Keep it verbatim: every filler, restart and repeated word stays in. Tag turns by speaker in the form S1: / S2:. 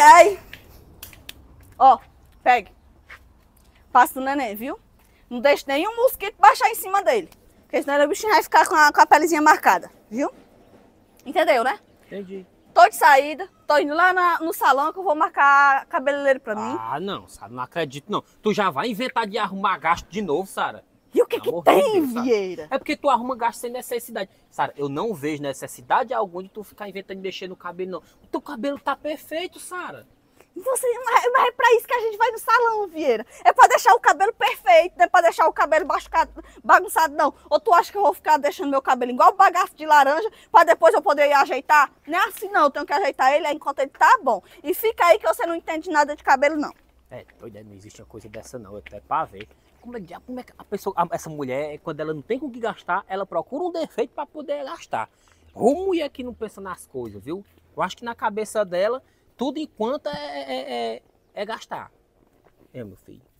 S1: ai. Ó, pegue. Passa do neném, viu? Não deixe nenhum mosquito baixar em cima dele. Porque senão o bichinho vai ficar com a, com a pelezinha marcada, viu? Entendeu, né?
S2: Entendi.
S1: Tô de saída, tô indo lá na, no salão que eu vou marcar cabeleireiro pra mim.
S2: Ah, não, Sara, não acredito não. Tu já vai inventar de arrumar gasto de novo, Sara?
S1: E o que que tem, Vieira?
S2: É porque tu arruma gasto sem necessidade. Sara, eu não vejo necessidade alguma de tu ficar inventando de mexer no cabelo, não. O teu cabelo tá perfeito, Sara.
S1: Você, mas, mas é pra isso que a gente vai no salão, Vieira. É pra deixar o cabelo perfeito, não é pra deixar o cabelo bagunçado, não. Ou tu acha que eu vou ficar deixando meu cabelo igual bagaço de laranja pra depois eu poder ir ajeitar? Não é assim, não. Eu tenho que ajeitar ele enquanto ele tá bom. E fica aí que você não entende nada de cabelo, não.
S2: É, doida, não existe uma coisa dessa, não. Até pra ver. Como é, como é que a pessoa, a, essa mulher, quando ela não tem com o que gastar, ela procura um defeito pra poder gastar. Ô mulher que não pensa nas coisas, viu? Eu acho que na cabeça dela, tudo enquanto é, é, é, é gastar. É, meu filho.